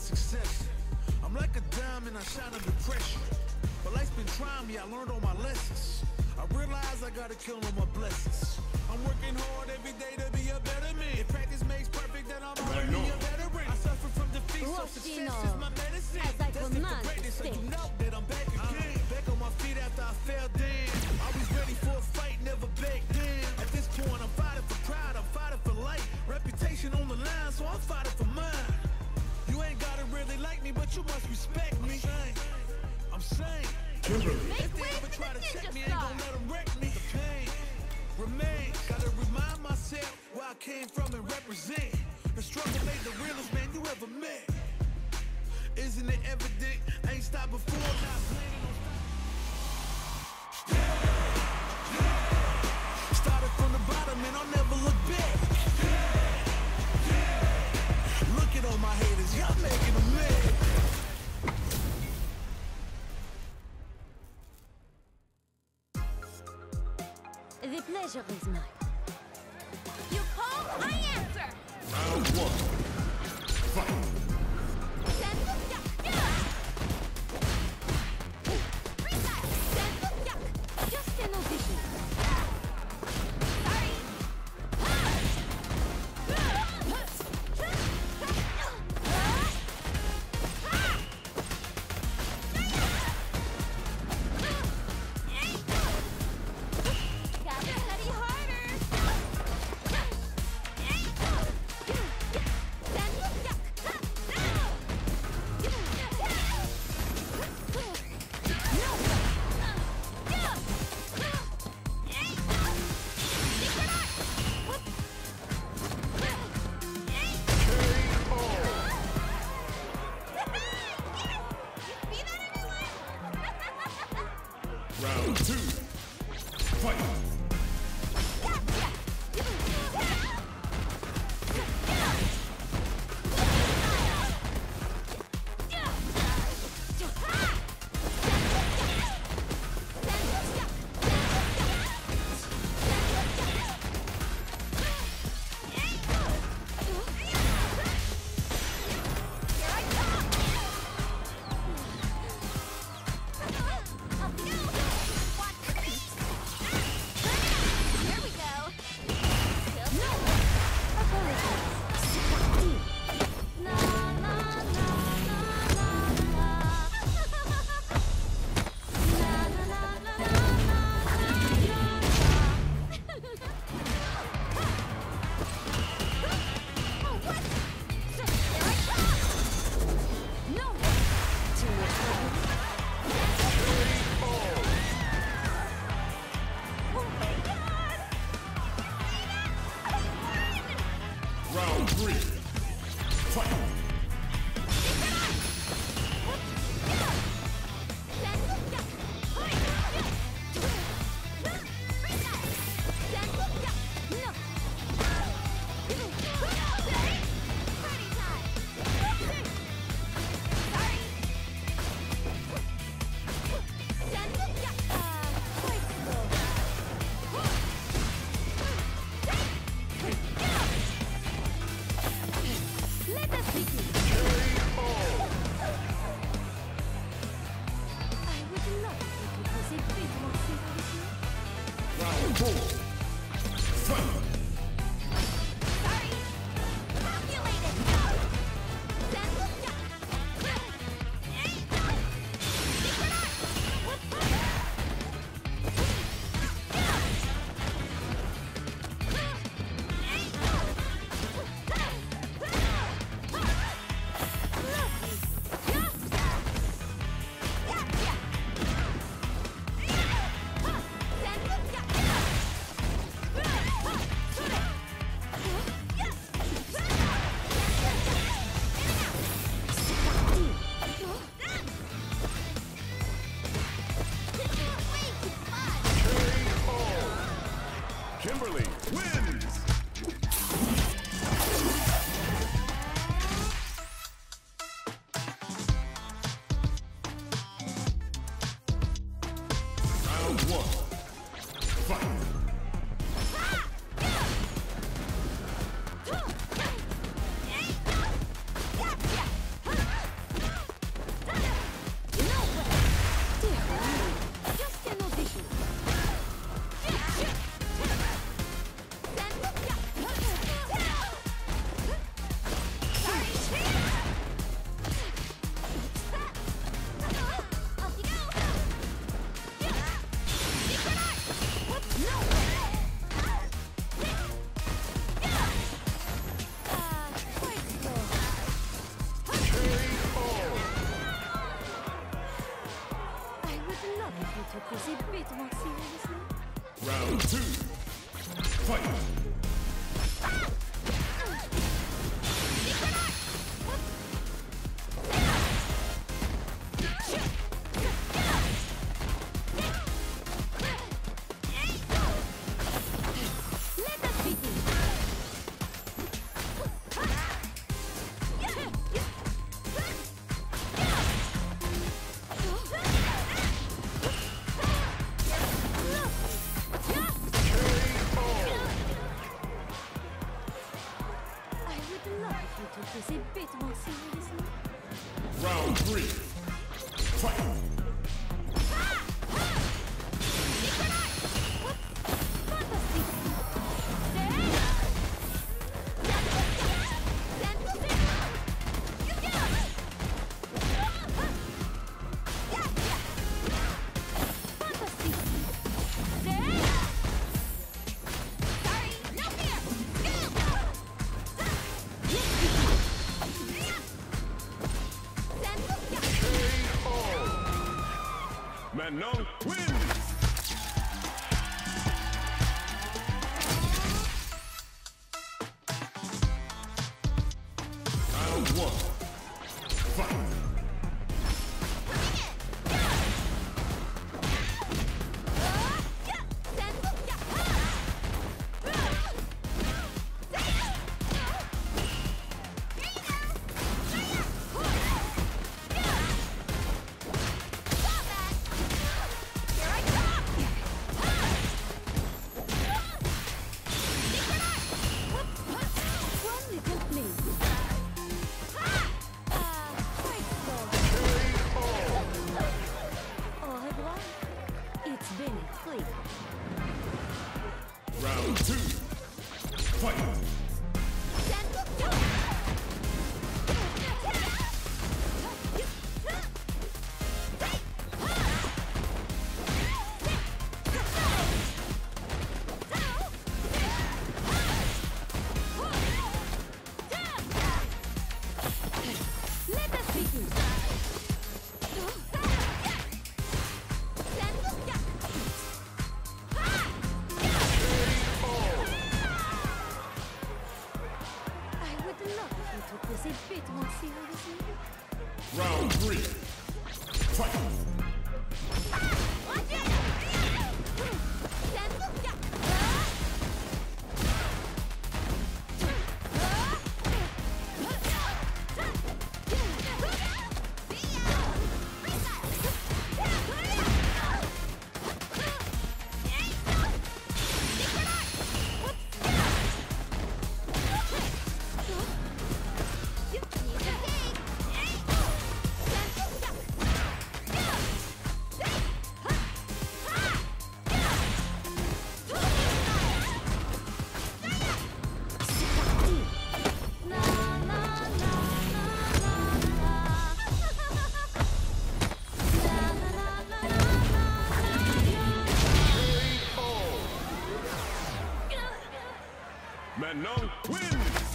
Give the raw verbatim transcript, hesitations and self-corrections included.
success. I'm like a diamond, I shine under pressure. But life's been trying me, I learned all my lessons. I realize I gotta kill all my blessings. I'm working hard every day to be a better man. If practice makes perfect, then I'm already a veteran. I suffer from defeat, so success is my medicine. That's the greatest, so you know that I'm back again. Back on my feet after I fell down. Always ready for a fight, never back down. At this point, I'm fighting for pride, I'm fighting for life. Reputation on the line, so I'm fighting for mine. You ain't gotta really like me, but you must respect me. I'm saying, if they ever try to check me, ain't gonna let them wreck me. The pain remains. Gotta remind myself where I came from and represent. The struggle made the realest man you ever met. Isn't it evident? I ain't stopped before, not planning on stopping. Started from the bottom and I'll never look back. Look at all my haters, y'all making them mad. The pleasure is mine. You call, I answer! Round one. Fight! Just an audition. Round two. Fight! Round three. Fight! Let us begin. bêtement sérieusement. Round three. Fight. Manon wins! Round one. Fight! Round two. Fight! Round three. Fight! Manon wins!